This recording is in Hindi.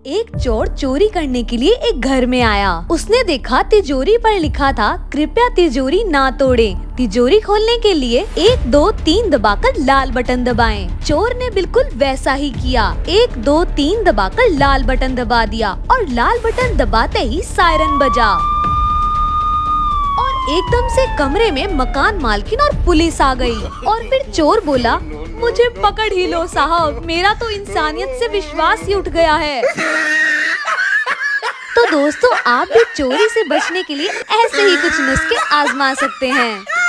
एक चोर चोरी करने के लिए एक घर में आया। उसने देखा तिजोरी पर लिखा था, कृपया तिजोरी ना तोड़ें। तिजोरी खोलने के लिए 1 2 3 दबाकर लाल बटन दबाएं। चोर ने बिल्कुल वैसा ही किया। 1 2 3 दबाकर लाल बटन दबा दिया और लाल बटन दबाते ही सायरन बजा और एकदम से कमरे में मकान मालकिन और पुलिस आ गई। और फिर चोर बोला, मुझे पकड़ ही लो साहब, मेरा तो इंसानियत से विश्वास ही उठ गया है। तो दोस्तों, आप भी चोरी से बचने के लिए ऐसे ही कुछ नुस्खे आजमा सकते हैं।